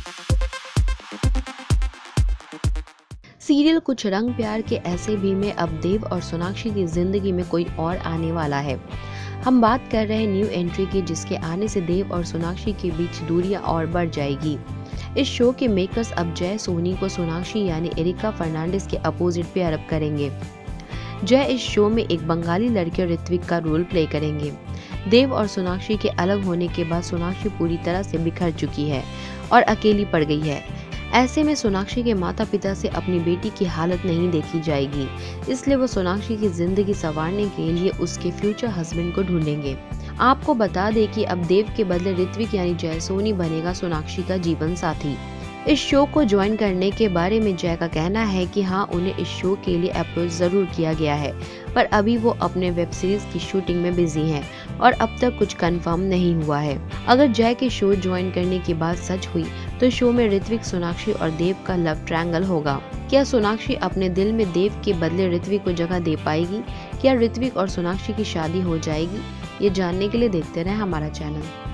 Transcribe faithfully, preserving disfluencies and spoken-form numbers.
Serial कुछ रंग प्यार के ऐसे भी में अब देव और सोनाक्षी की जिंदगी में कोई और आने वाला है। हम बात कर रहे हैं न्यू एंट्री की, जिसके आने से देव और सोनाक्षी के बीच दूरियां और बढ़ जाएगी। इस शो के मेकर्स अब जय सोनी को सोनाक्षी यानी एरिका फर्नांडिस के अपोजिट पेयर अप करेंगे। जय इस शो में एक बंगाली लड़के ऋत्विक का रोल प्ले करेंगे। देव और सोनाक्षी के अलग होने के बाद सोनाक्षी पूरी तरह से बिखर चुकी है और अकेली पड़ गई है। ऐसे में सोनाक्षी के माता पिता से अपनी बेटी की हालत नहीं देखी जाएगी, इसलिए वो सोनाक्षी की जिंदगी संवारने के लिए उसके फ्यूचर हस्बैंड को ढूंढेंगे। आपको बता दें कि अब देव के बदले ऋत्विक यानी जय सोनी बनेगा सोनाक्षी का जीवन साथी। इस शो को ज्वाइन करने के बारे में जय का कहना है कि हाँ, उन्हें इस शो के लिए अप्रोच जरूर किया गया है, पर अभी वो अपने वेब सीरीज की शूटिंग में बिजी हैं और अब तक कुछ कंफर्म नहीं हुआ है। अगर जय के शो ज्वाइन करने की बात सच हुई तो शो में ऋत्विक, सोनाक्षी और देव का लव ट्रायंगल होगा। क्या सोनाक्षी अपने दिल में देव के बदले ऋत्विक को जगह दे पाएगी? क्या ऋत्विक और सोनाक्षी की शादी हो जाएगी? ये जानने के लिए देखते रहें हमारा चैनल।